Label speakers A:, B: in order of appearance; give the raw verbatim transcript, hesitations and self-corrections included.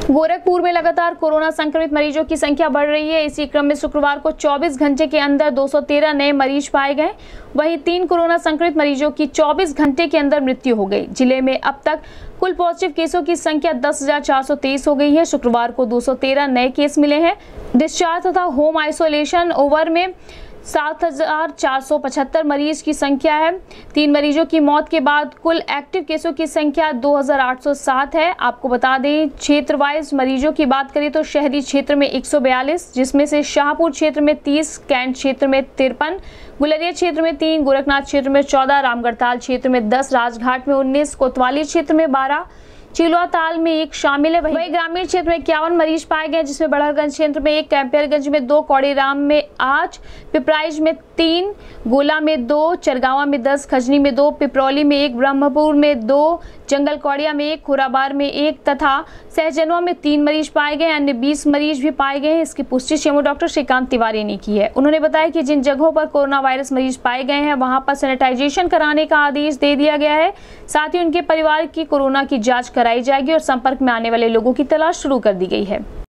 A: गोरखपुर में लगातार कोरोना संक्रमित मरीजों की संख्या बढ़ रही है। इसी क्रम में शुक्रवार को चौबीस घंटे के अंदर दो सौ तेरह नए मरीज पाए गए। वहीं तीन कोरोना संक्रमित मरीजों की चौबीस घंटे के अंदर मृत्यु हो गई। जिले में अब तक कुल पॉजिटिव केसों की संख्या दस हजार चार सौ तेईस हो गई है। शुक्रवार को दो सौ तेरह नए केस मिले हैं। डिस्चार्ज तथा होम आइसोलेशन ओवर में सात हजार चार सौ पचहत्तर मरीज की संख्या है। तीन मरीजों की मौत के बाद कुल एक्टिव केसों की संख्या दो हजार आठ सौ सात है। आपको बता दें, क्षेत्र वाइज मरीजों की बात करें तो शहरी क्षेत्र में एक सौ बयालीस, जिसमें से शाहपुर क्षेत्र में तीस, कैंट क्षेत्र में तिरपन, गुलरिया क्षेत्र में तीन, गोरखनाथ क्षेत्र में चौदह, रामगढ़ताल क्षेत्र में दस, राजघाट में उन्नीस, कोतवाली क्षेत्र में बारह, चिलुआ ताल में एक शामिल है। वहीं ग्रामीण क्षेत्र में इक्यावन मरीज पाए गए, जिसमें बड़हरगंज क्षेत्र में एक, कैंपियरगंज में दो, कौड़ीराम में आठ, पिपराइच में तीन, गोला में दो, चरगावा में दस, खजनी में दो, पिपरौली में एक, ब्रह्मपुर में दो, जंगल कौड़िया में एक, खुराबार में एक तथा सहजनवा में तीन मरीज पाए गए। अन्य बीस मरीज भी पाए गए हैं। इसकी पुष्टि सीएमओ डॉक्टर श्रीकांत तिवारी ने की है। उन्होंने बताया कि जिन जगहों पर कोरोना वायरस मरीज पाए गए हैं वहां पर सैनिटाइजेशन कराने का आदेश दे दिया गया है। साथ ही उनके परिवार की कोरोना की जांच कराई जाएगी और संपर्क में आने वाले लोगों की तलाश शुरू कर दी गई है।